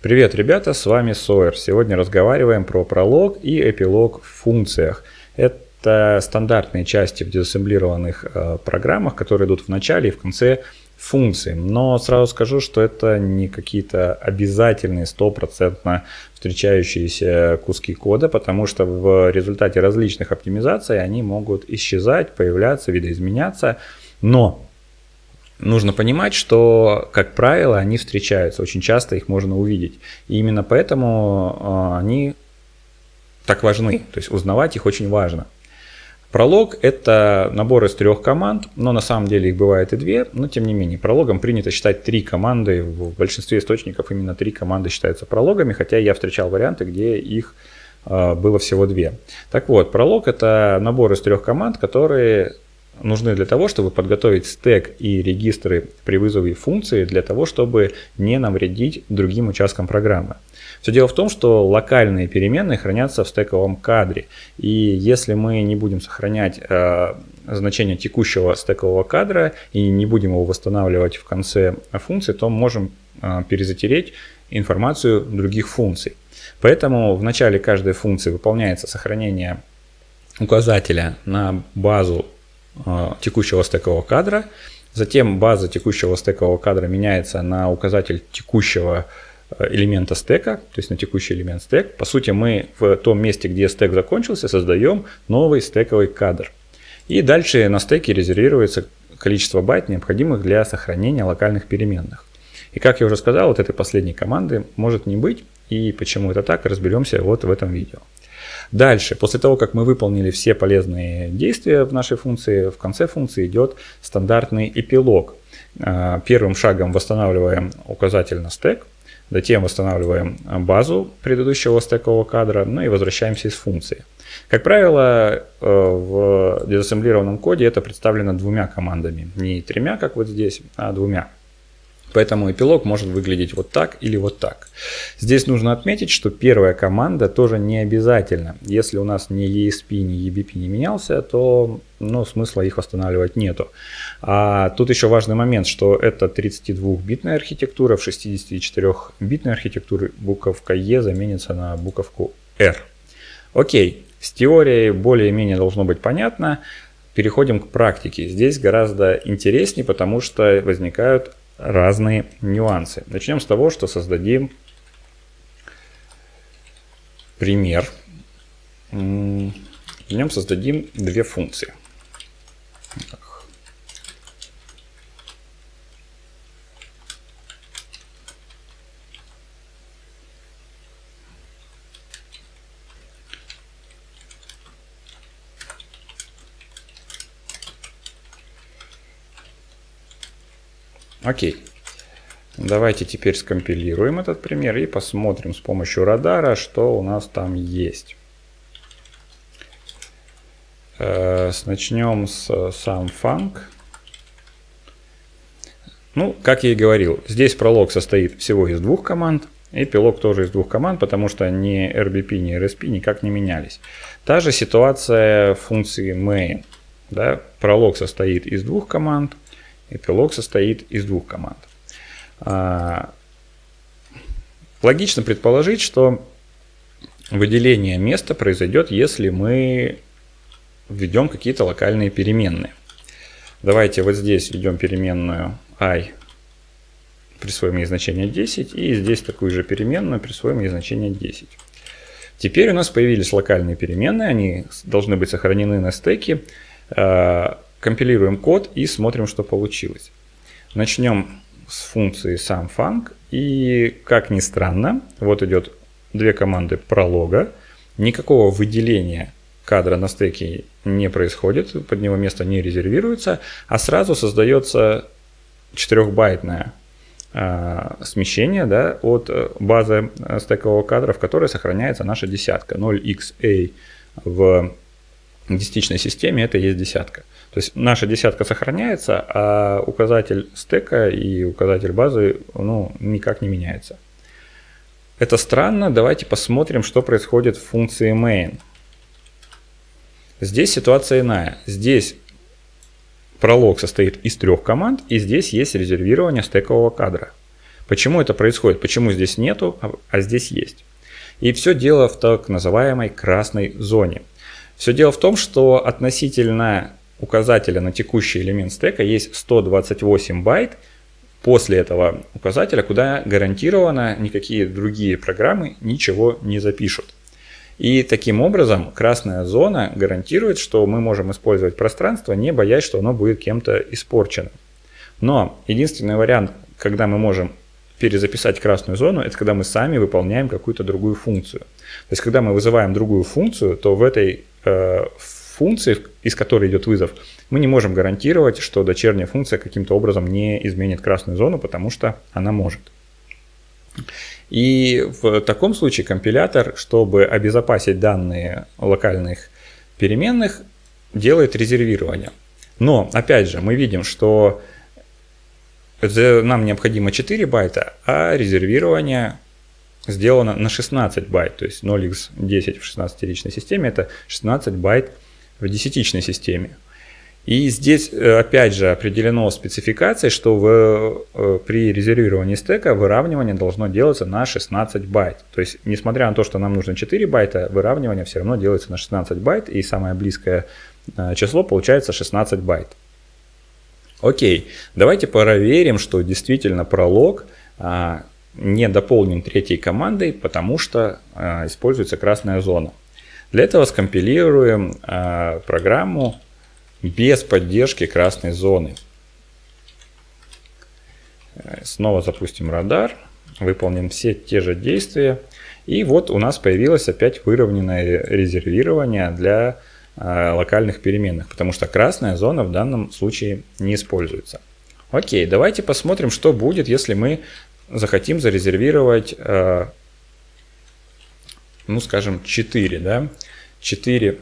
Привет, ребята, с вами Сойер. Сегодня разговариваем про пролог и эпилог в функциях. Это стандартные части в дезассемблированных программах, которые идут в начале и в конце функций. Но сразу скажу, что это не какие-то обязательные, 100% встречающиеся куски кода, потому что в результате различных оптимизаций они могут исчезать, появляться, видоизменяться. Но нужно понимать, что, как правило, они встречаются, очень часто их можно увидеть. И именно поэтому они так важны, то есть узнавать их очень важно. Пролог – это набор из 3 команд, но на самом деле их бывает и 2, но тем не менее. Прологом принято считать 3 команды, в большинстве источников именно 3 команды считаются прологами, хотя я встречал варианты, где их было всего 2. Так вот, пролог – это набор из 3 команд, которые нужны для того, чтобы подготовить стэк и регистры при вызове функции для того, чтобы не навредить другим участкам программы. Все дело в том, что локальные переменные хранятся в стековом кадре. И если мы не будем сохранять значение текущего стекового кадра и не будем его восстанавливать в конце функции, то можем перезатереть информацию других функций. Поэтому в начале каждой функции выполняется сохранение указателя на базу текущего стекового кадра, затем база текущего стекового кадра меняется на указатель текущего элемента стека, то есть на текущий элемент стек. По сути, мы в том месте, где стек закончился, создаем новый стековый кадр. И дальше на стеке резервируется количество байт, необходимых для сохранения локальных переменных. И как я уже сказал, вот этой последней команды может не быть, и почему это так, разберемся вот в этом видео. Дальше, после того, как мы выполнили все полезные действия в нашей функции, в конце функции идет стандартный эпилог. Первым шагом восстанавливаем указатель на стек, затем восстанавливаем базу предыдущего стекового кадра, ну и возвращаемся из функции. Как правило, в дезассемблированном коде это представлено 2 командами, не 3, как вот здесь, а 2. Поэтому эпилог может выглядеть вот так или вот так. Здесь нужно отметить, что первая команда тоже не обязательна. Если у нас ни ESP, ни EBP не менялся, то смысла их восстанавливать нету. А тут еще важный момент, что это 32-битная архитектура. В 64-битной архитектуре буковка E заменится на буковку R. Окей, с теорией более-менее должно быть понятно. Переходим к практике. Здесь гораздо интереснее, потому что возникают разные нюансы. Начнем с того, что создадим пример. В нем создадим 2 функции. Окей. Давайте теперь скомпилируем этот пример и посмотрим с помощью радара, что у нас там есть. Начнем с SumFunc. Как я и говорил, здесь пролог состоит всего из 2 команд. Эпилог тоже из 2 команд, потому что ни RBP, ни RSP никак не менялись. Та же ситуация в функции main. Да? Пролог состоит из 2 команд. Эпилог состоит из 2 команд. Логично предположить, что выделение места произойдет, если мы введем какие-то локальные переменные. Давайте вот здесь введем переменную i, присвоим ей значение 10, и здесь такую же переменную, присвоим ей значение 10. Теперь у нас появились локальные переменные, они должны быть сохранены на стеке. Компилируем код и смотрим, что получилось. Начнем с функции SumFunc. И, как ни странно, вот идет 2 команды пролога. Никакого выделения кадра на стеке не происходит, под него место не резервируется, а сразу создается 4-байтное смещение, да, от базы стекового кадра, в которой сохраняется наша десятка. 0xa в десятичной системе это и есть десятка. То есть наша десятка сохраняется, а указатель стека и указатель базы никак не меняется. Это странно. Давайте посмотрим, что происходит в функции main. Здесь ситуация иная. Здесь пролог состоит из 3 команд, и здесь есть резервирование стекового кадра. Почему это происходит? Почему здесь нету, а здесь есть? И все дело в так называемой красной зоне. Все дело в том, что относительно указателя на текущий элемент стека есть 128 байт после этого указателя, куда гарантированно никакие другие программы ничего не запишут. И таким образом красная зона гарантирует, что мы можем использовать пространство, не боясь, что оно будет кем-то испорчено. Но единственный вариант, когда мы можем перезаписать красную зону, это когда мы сами выполняем какую-то другую функцию. То есть, когда мы вызываем другую функцию, то в этой функции, из которой идет вызов, мы не можем гарантировать, что дочерняя функция каким-то образом не изменит красную зону, потому что она может. И в таком случае компилятор, чтобы обезопасить данные локальных переменных, делает резервирование. Но, опять же, мы видим, что нам необходимо 4 байта, а резервирование сделано на 16 байт. То есть 0x10 в 16-ричной системе – это 16 байт в десятичной системе. И здесь опять же определено спецификацией, что при резервировании стека выравнивание должно делаться на 16 байт. То есть, несмотря на то, что нам нужно 4 байта, выравнивание все равно делается на 16 байт, и самое близкое число получается 16 байт. Окей, давайте проверим, что действительно пролог не дополнен третьей командой, потому что используется красная зона. Для этого скомпилируем программу без поддержки красной зоны. Снова запустим радар, выполним все те же действия. И вот у нас появилось опять выровненное резервирование для локальных переменных, потому что красная зона в данном случае не используется. Окей, давайте посмотрим, что будет, если мы захотим зарезервировать, ну скажем, 4, да? 4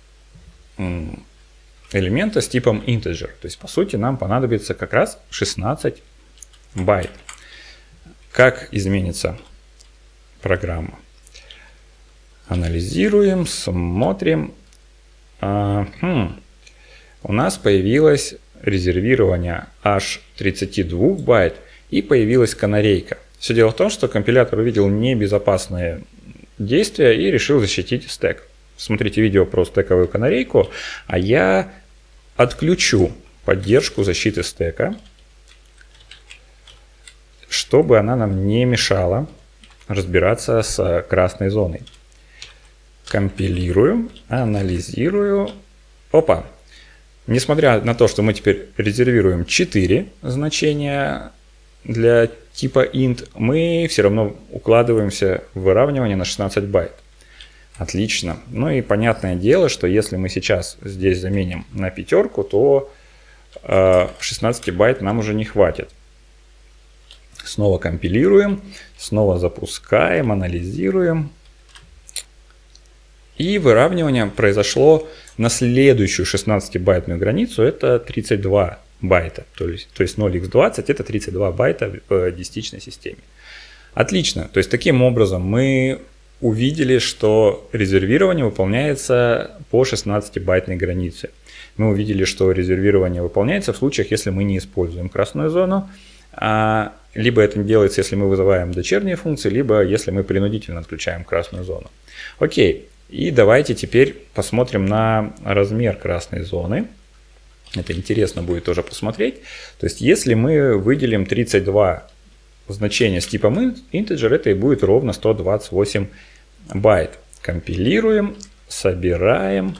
элемента с типом integer. То есть, по сути, нам понадобится как раз 16 байт. Как изменится программа? Анализируем, смотрим. У нас появилось резервирование аж 32 байт и появилась канарейка. Все дело в том, что компилятор увидел небезопасные действия и решил защитить стек. Смотрите видео про стековую канарейку, а я отключу поддержку защиты стека, чтобы она нам не мешала разбираться с красной зоной. Компилирую, анализирую. Опа! Несмотря на то, что мы теперь резервируем 4 значения для типа int, мы все равно укладываемся в выравнивание на 16 байт. Отлично. Ну и понятное дело, что если мы сейчас здесь заменим на 5, то 16 байт нам уже не хватит. Снова компилируем, снова запускаем, анализируем. И выравнивание произошло на следующую 16-байтную границу, это 32 байта. То есть 0x20 это 32 байта в десятичной системе. Отлично. То есть таким образом мы увидели, что резервирование выполняется по 16-байтной границе. Мы увидели, что резервирование выполняется в случаях, если мы не используем красную зону. Либо это делается, если мы вызываем дочерние функции, либо если мы принудительно отключаем красную зону. Окей. И давайте теперь посмотрим на размер красной зоны. Это интересно будет тоже посмотреть. То есть если мы выделим 32 значения с типом integer, это и будет ровно 128 байт. Компилируем, собираем.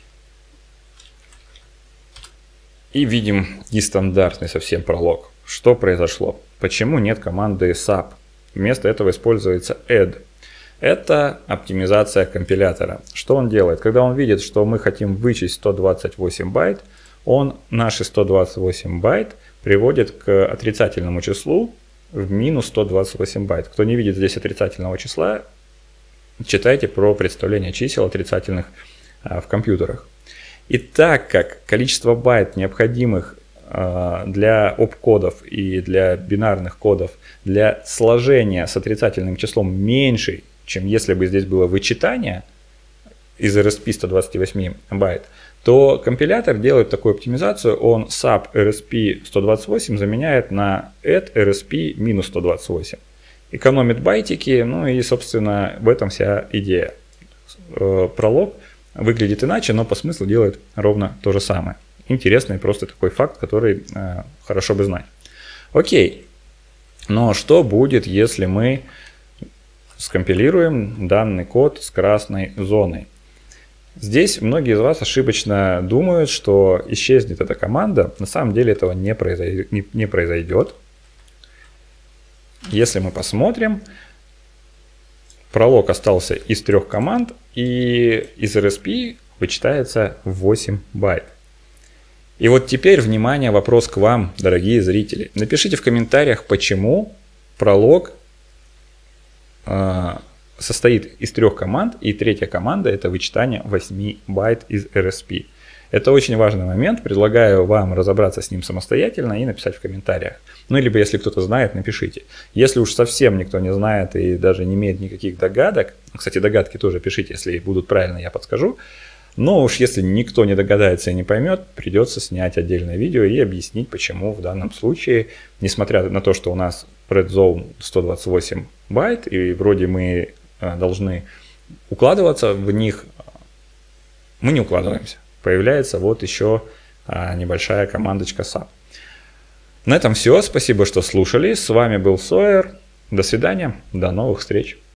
И видим нестандартный совсем пролог. Что произошло? Почему нет команды sub? Вместо этого используется add. Это оптимизация компилятора. Что он делает? Когда он видит, что мы хотим вычесть 128 байт, он наши 128 байт приводит к отрицательному числу в минус 128 байт. Кто не видит здесь отрицательного числа, читайте про представление чисел отрицательных в компьютерах. И так как количество байт, необходимых для оп-кодов и для бинарных кодов для сложения с отрицательным числом меньше, чем если бы здесь было вычитание из RSP 128 байт, то компилятор делает такую оптимизацию, он sub RSP 128 заменяет на add RSP минус 128. Экономит байтики, ну и, собственно, в этом вся идея. Пролог выглядит иначе, но по смыслу делает ровно то же самое. Интересный просто такой факт, который хорошо бы знать. Окей, но что будет, если мы скомпилируем данный код с красной зоной? Здесь многие из вас ошибочно думают, что исчезнет эта команда. На самом деле этого не произойдет. Если мы посмотрим, пролог остался из 3 команд, и из RSP вычитается 8 байт. И вот теперь, внимание, вопрос к вам, дорогие зрители. Напишите в комментариях, почему пролог состоит из 3 команд, и 3-я команда – это вычитание 8 байт из RSP. Это очень важный момент, предлагаю вам разобраться с ним самостоятельно и написать в комментариях. Ну, либо если кто-то знает, напишите. Если уж совсем никто не знает и даже не имеет никаких догадок, кстати, догадки тоже пишите, если будут правильно, я подскажу. Но уж если никто не догадается и не поймет, придется снять отдельное видео и объяснить, почему в данном случае, несмотря на то, что у нас red zone 128 байт, и вроде мы должны укладываться в них, мы не укладываемся. Появляется вот еще небольшая командочка sub. На этом все. Спасибо, что слушали. С вами был Сойер. До свидания. До новых встреч.